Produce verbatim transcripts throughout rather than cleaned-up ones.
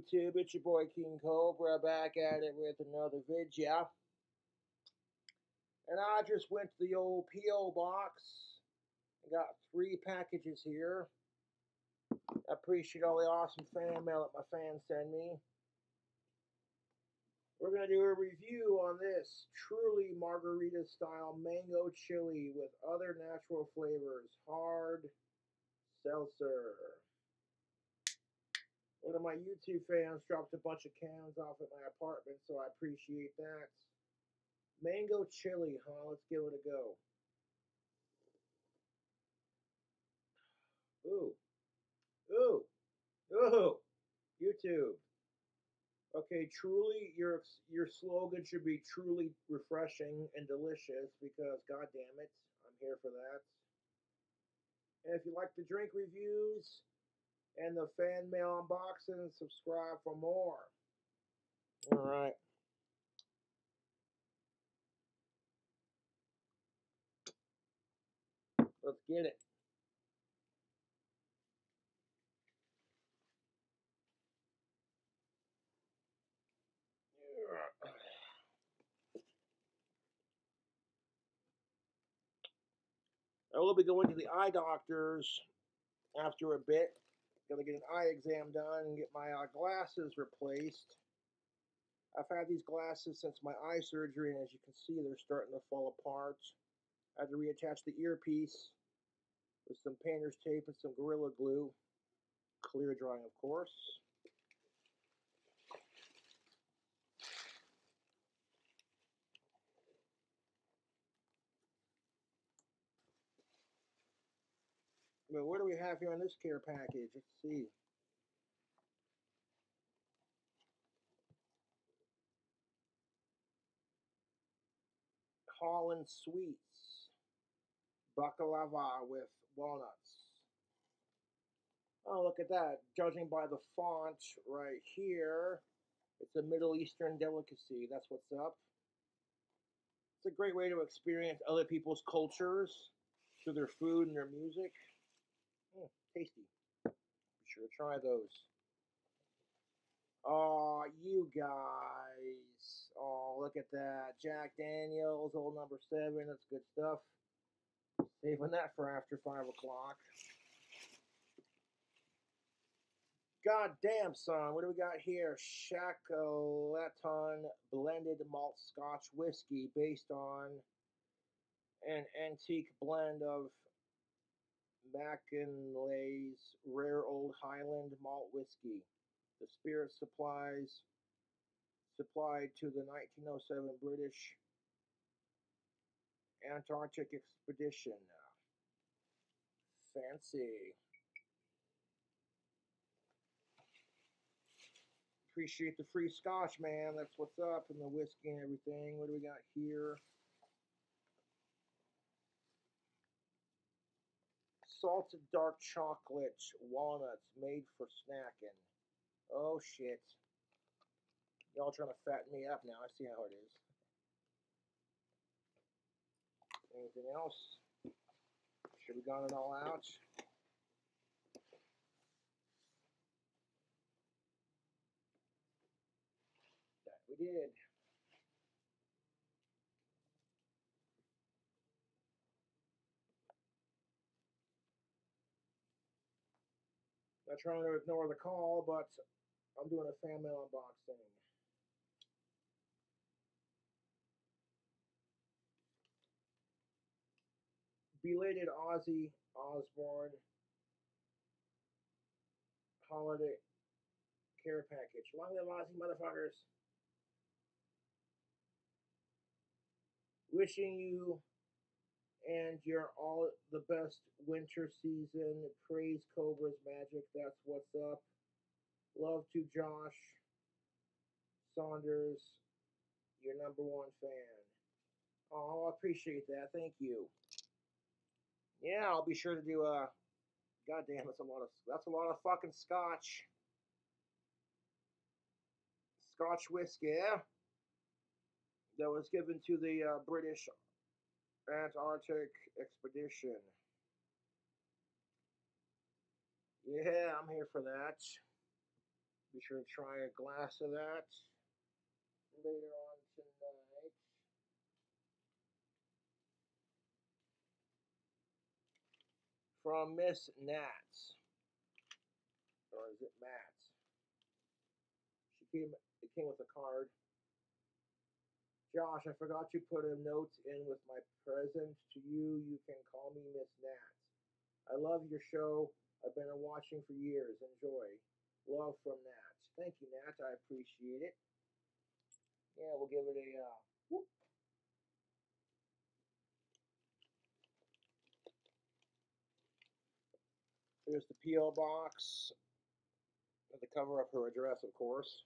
YouTube? It's your boy King Cobra back at it with another video. And I just went to the old P O box. I got three packages here. I appreciate all the awesome fan mail that my fans send me. We're going to do a review on this truly margarita style mango chili with other natural flavors. Hard seltzer. One of my YouTube fans dropped a bunch of cans off at my apartment, so I appreciate that. Mango chili, huh? Let's give it a go. Ooh. Ooh. Ooh. YouTube. Okay, truly, your your slogan should be truly refreshing and delicious because, god damn it, I'm here for that. And if you like the drink reviews and the fan mail unboxing, subscribe for more. All right. Let's get it. I will be going to the eye doctors after a bit. Gonna get an eye exam done and get my uh, glasses replaced. I've had these glasses since my eye surgery, and as you can see, they're starting to fall apart. I had to reattach the earpiece with some painter's tape and some Gorilla Glue. Clear drying, of course. Well, what do we have here on this care package? Let's see. Holland Sweets. Baklava with walnuts. Oh, look at that. Judging by the font right here, it's a Middle Eastern delicacy. That's what's up. It's a great way to experience other people's cultures through their food and their music. Mm, tasty. Be sure to try those. Oh, you guys. Oh, look at that. Jack Daniels, old number seven. That's good stuff. Saving that for after five o'clock. God damn, son. What do we got here? Shackleton blended malt Scotch whiskey based on an antique blend of Mackinlay's rare old Highland malt whiskey. The spirit supplies supplied to the nineteen oh seven British Antarctic expedition. Fancy. Appreciate the free scotch, man. That's what's up, and the whiskey and everything. What do we got here? Salted dark chocolate walnuts made for snacking. Oh shit. Y'all trying to fatten me up now. I see how it is. Anything else? Should we got it all out? That we did. Not trying to ignore the call, but I'm doing a fan mail unboxing. Belated Ozzy Osbourne holiday care package. Long live Ozzy, motherfuckers. Wishing you and your all the best winter season. Praise Cobra's magic. That's what's up. Love to Josh Saunders, your number one fan. Oh, I appreciate that. Thank you. Yeah, I'll be sure to do a. God damn, that's a lot of that's a lot of fucking scotch. Scotch whiskey, yeah? That was given to the uh, British Antarctic expedition. Yeah, I'm here for that. Be sure to try a glass of that later on tonight. From Miss Nats. Or is it Matt? She came it came with a card. Josh, I forgot to put a note in with my present to you. You can call me Miss Nats. I love your show. I've been watching for years. Enjoy. Love from Nats. Thank you, Nats. I appreciate it. Yeah, we'll give it a uh, whoop. Here's the P O box. The cover of her address, of course.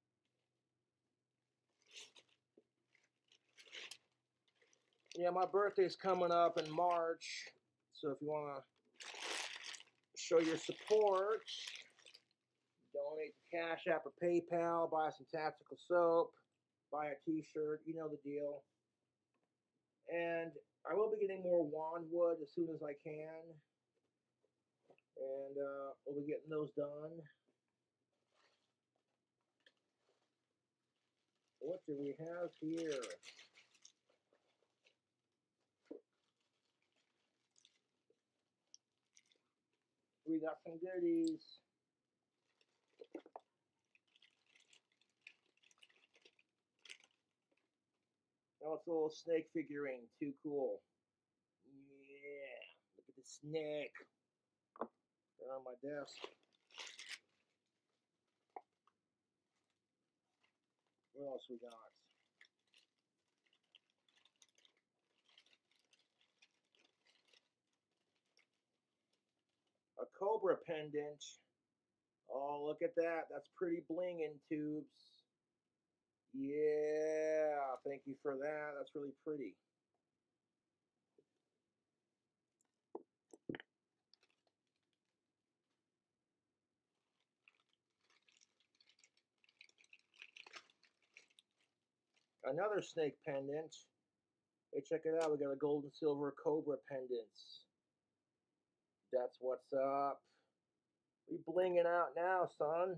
Yeah, my birthday's coming up in March. So if you want to show your support, donate to Cash App or PayPal, buy some tactical soap, buy a t-shirt, you know the deal. And I will be getting more wand wood as soon as I can. And uh, we'll be getting those done. What do we have here? We got some goodies. Oh, it's a little snake figurine. Too cool. Yeah. Look at the snake. They're on my desk. What else we got? A cobra pendant. Oh, look at that. That's pretty blingin', Tubes. Yeah, thank you for that. That's really pretty. Another snake pendant. Hey, check it out. We got a gold and silver cobra pendants. That's what's up. We blinging out now, son.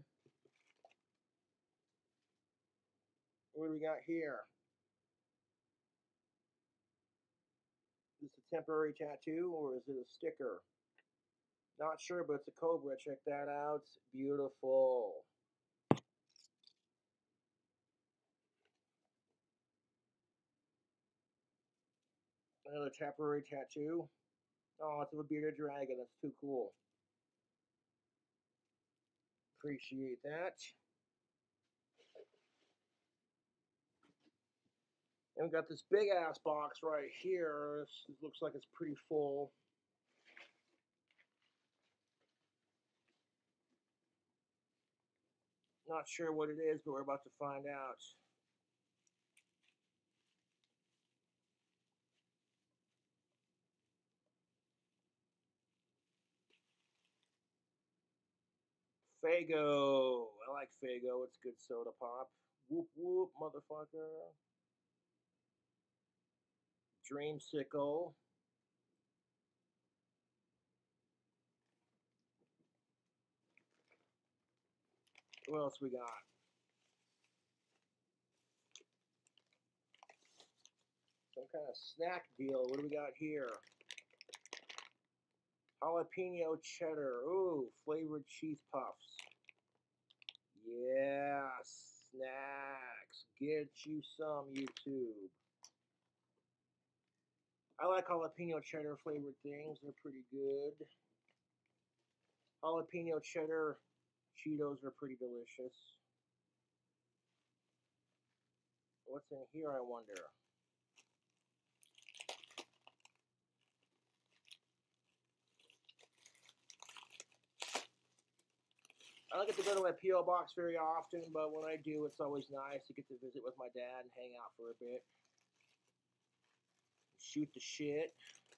What do we got here? Is this a temporary tattoo or is it a sticker? Not sure, but it's a cobra. Check that out. Beautiful. Another temporary tattoo. Oh, it's of a bearded dragon. That's too cool. Appreciate that. And we got this big ass box right here. This looks like it's pretty full. Not sure what it is, but we're about to find out. Faygo. I like Faygo. It's good soda pop. Whoop whoop, motherfucker. Dreamsicle. What else we got? Some kind of snack deal. What do we got here? Jalapeno cheddar. Ooh, flavored cheese puffs. Yeah, snacks. Get you some, YouTube. I like jalapeno cheddar flavored things. They're pretty good. Jalapeno cheddar Cheetos are pretty delicious. What's in here, I wonder? I don't get to go to my P O box very often, but when I do, it's always nice to get to visit with my dad and hang out for a bit. Shoot the shit.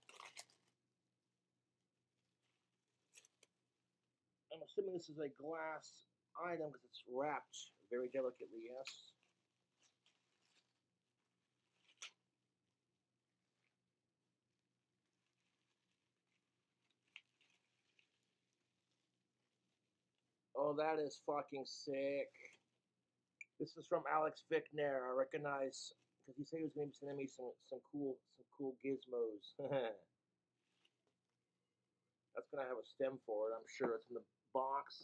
I'm assuming this is a glass item because it's wrapped very delicately, yes. Oh, that is fucking sick. This is from Alex Vickner. I recognize because he said he was going to be sending me some some cool some cool gizmos. That's gonna have a stem for it. I'm sure it's in the box.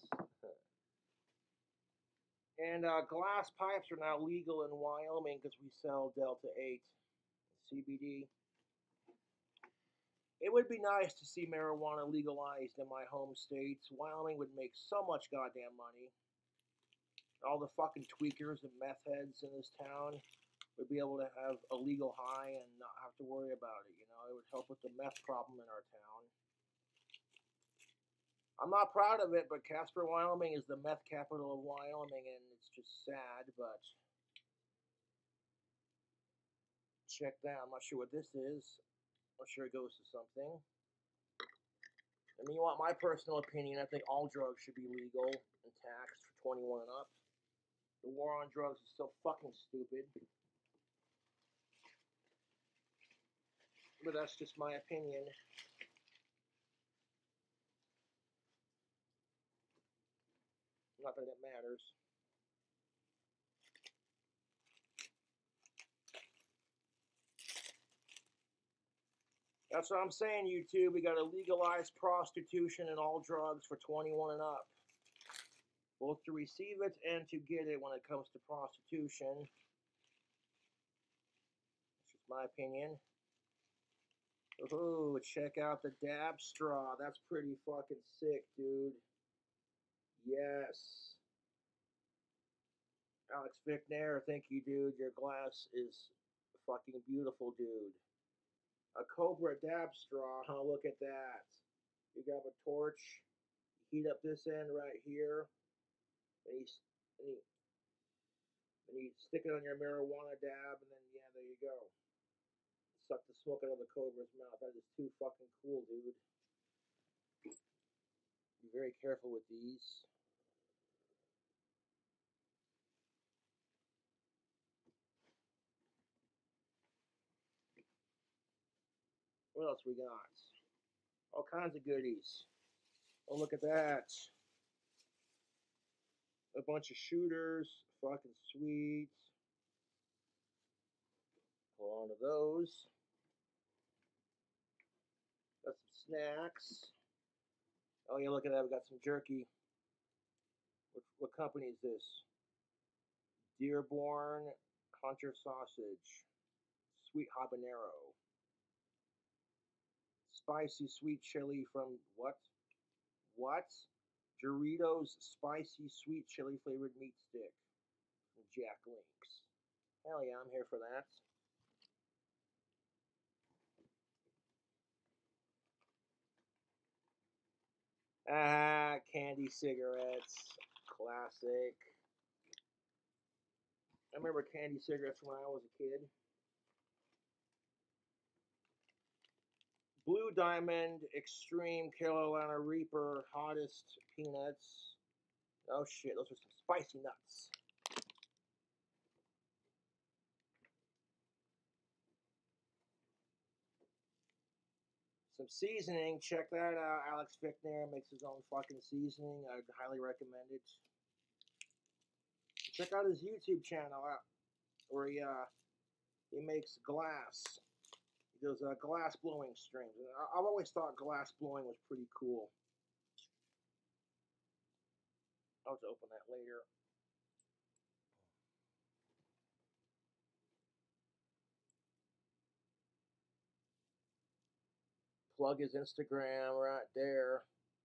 And uh, glass pipes are now legal in Wyoming because we sell Delta eight C B D. It would be nice to see marijuana legalized in my home states. Wyoming would make so much goddamn money. All the fucking tweakers and meth heads in this town would be able to have a legal high and not have to worry about it. You know, it would help with the meth problem in our town. I'm not proud of it, but Casper, Wyoming is the meth capital of Wyoming, and it's just sad, but check that. I'm not sure what this is. I'm sure it goes to something. I mean, you want my personal opinion, I think all drugs should be legal and taxed for twenty-one and up. The war on drugs is so fucking stupid. But that's just my opinion. Not that it matters. That's what I'm saying, YouTube. We got to legalize prostitution and all drugs for twenty-one and up. Both to receive it and to get it when it comes to prostitution. That's just my opinion. Ooh, check out the dab straw. That's pretty fucking sick, dude. Yes. Alex Vickner, thank you, dude. Your glass is fucking beautiful, dude. A Cobra dab straw, huh? Look at that. You got a torch, heat up this end right here, and you, and you, and you stick it on your marijuana dab, and then, yeah, there you go. Suck the smoke out of the Cobra's mouth. That is too fucking cool, dude. Be very careful with these. What else we got? All kinds of goodies. Oh, look at that. A bunch of shooters. Fucking sweet. Hold on to those. Got some snacks. Oh, yeah, look at that. We got some jerky. What, what company is this? Dearborn Hunter Sausage. Sweet habanero. Spicy sweet chili from what? What? Doritos spicy sweet chili flavored meat stick from Jack Links. Hell yeah, I'm here for that. Ah, candy cigarettes. Classic. I remember candy cigarettes when I was a kid. Blue Diamond Extreme Carolina Reaper Hottest Peanuts. Oh shit, those are some spicy nuts. Some seasoning, check that out. Alex Vickner makes his own fucking seasoning. I'd highly recommend it. Check out his YouTube channel out where he uh he makes glass. He does uh, glass blowing streams. And I, I've always thought glass blowing was pretty cool. I'll have to open that later. Plug his Instagram right there.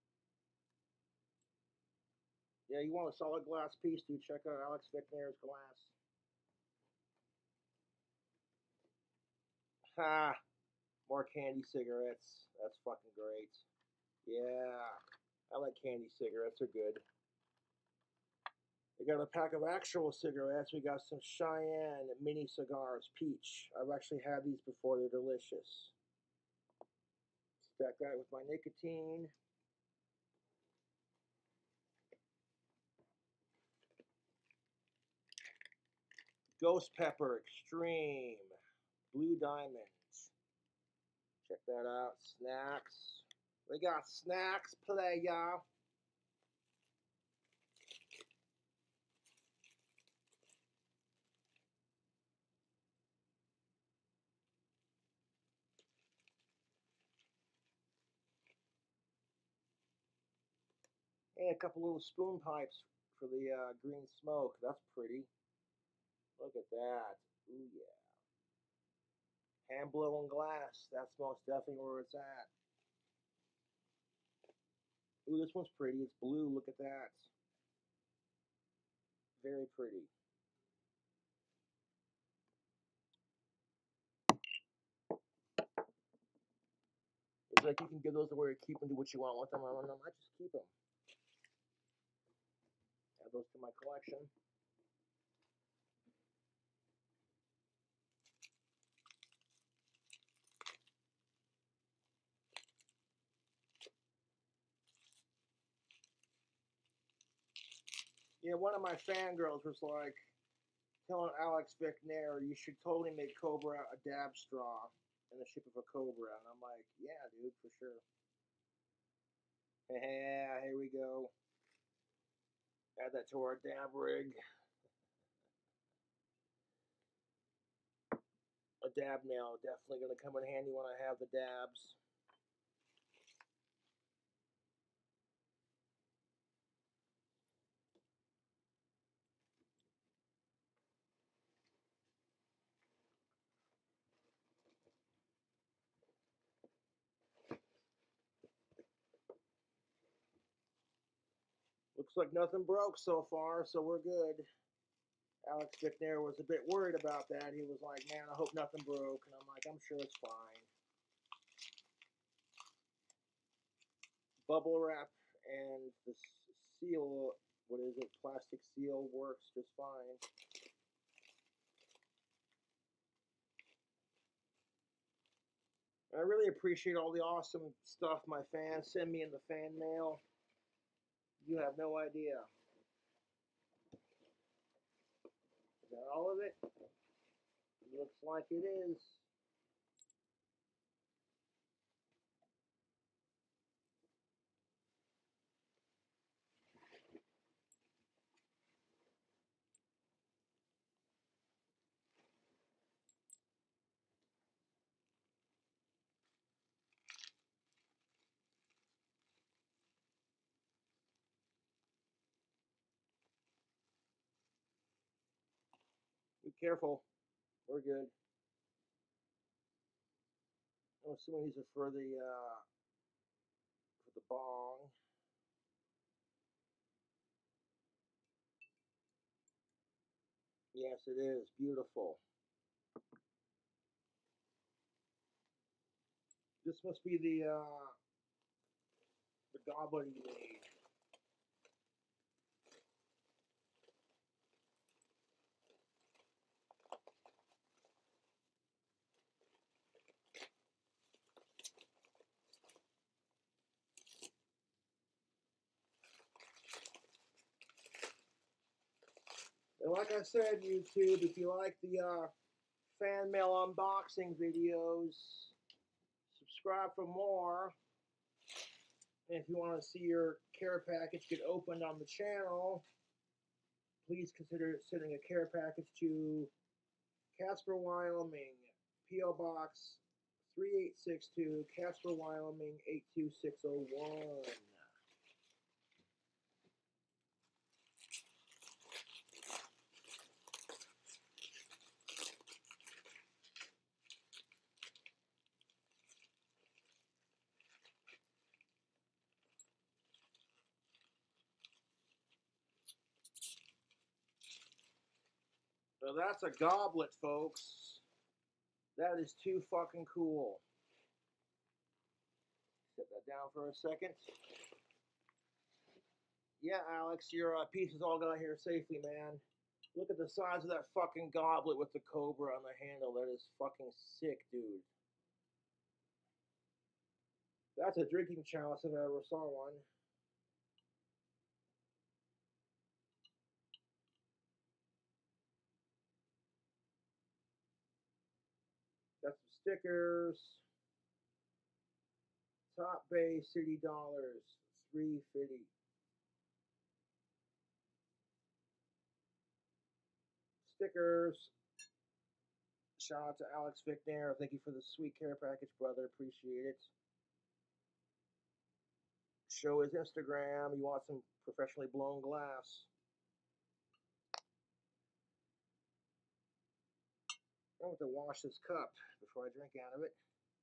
Yeah, you want a solid glass piece, dude? Check out Alex Vickner's glass. Ha! More candy cigarettes. That's fucking great. Yeah, I like candy cigarettes. They're good. We got a pack of actual cigarettes. We got some Cheyenne mini cigars, peach. I've actually had these before. They're delicious. Stack that with my nicotine. Ghost Pepper Extreme. Blue Diamonds. Check that out. Snacks. We got snacks, play, y'all. And a couple little spoon pipes for the uh, green smoke. That's pretty. Look at that. Ooh yeah. Hand blown glass. That's most definitely where it's at. Ooh, this one's pretty. It's blue. Look at that. Very pretty. It's like you can give those away or keep them, do what you want with them. I might just keep them. Add those to my collection. Yeah, one of my fangirls was like telling Alex Vicknair, you should totally make Cobra a dab straw in the shape of a cobra. And I'm like, yeah, dude, for sure. Yeah, here we go. Add that to our dab rig. A dab nail, definitely going to come in handy when I have the dabs. Looks like nothing broke so far, so we're good. Alex Vicknair was a bit worried about that. He was like, man, I hope nothing broke. And I'm like, I'm sure it's fine. Bubble wrap and the seal, what is it, plastic seal works just fine. I really appreciate all the awesome stuff my fans send me in the fan mail. You have no idea. Is that all of it? Looks like it is. Be careful. We're good. I'm assuming these are for the uh, for the bong. Yes, it is beautiful. This must be the uh, the goblet he made. And like I said, YouTube, if you like the uh, fan mail unboxing videos, subscribe for more. And if you want to see your care package get opened on the channel, please consider sending a care package to Casper, Wyoming, P O Box three eight six two, Casper, Wyoming eight two six zero one. So that's a goblet, folks. That is too fucking cool. Set that down for a second. Yeah, Alex, your uh, piece is all got here safely, man. Look at the size of that fucking goblet with the cobra on the handle. That is fucking sick, dude. That's a drinking chalice if I ever saw one. Got some stickers. Top Bay City Dollars, three fifty. Stickers. Shout out to Alex Vicknair. Thank you for the sweet care package, brother. Appreciate it. show his Instagram. You want some professionally blown glass. I want to wash this cup before I drink out of it.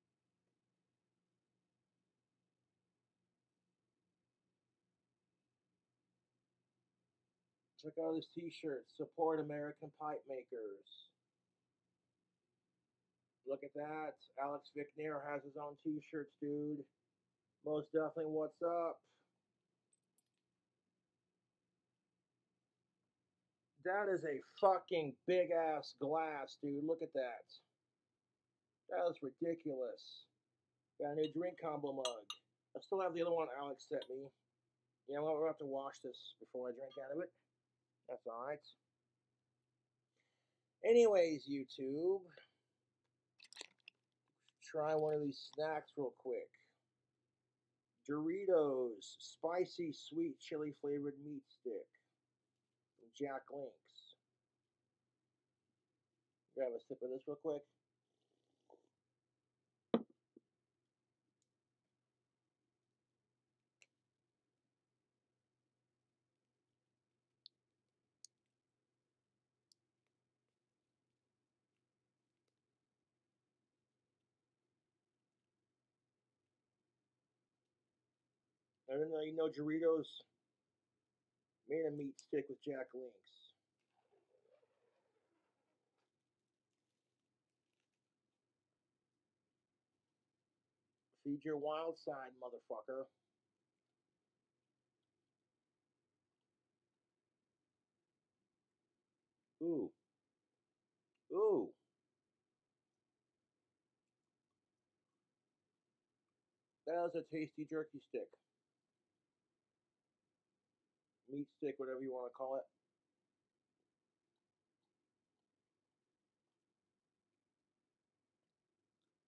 Check out this t-shirt. Support American pipe makers. Look at that. Alex Vicknair has his own t-shirts, dude. Most definitely what's up. That is a fucking big ass glass, dude. Look at that. That is ridiculous. Got a new drink combo mug. I still have the other one Alex sent me. You know what? We'll have to wash this before I drink out of it. That's alright. Anyways, YouTube. Try one of these snacks real quick. Doritos Spicy Sweet Chili Flavored Meat Stick from Jack Links. Grab a sip of this real quick. I didn't know you know Doritos made a meat stick with Jack Links. Feed your wild side, motherfucker. Ooh. Ooh. That is a tasty jerky stick. Meat stick, whatever you want to call it.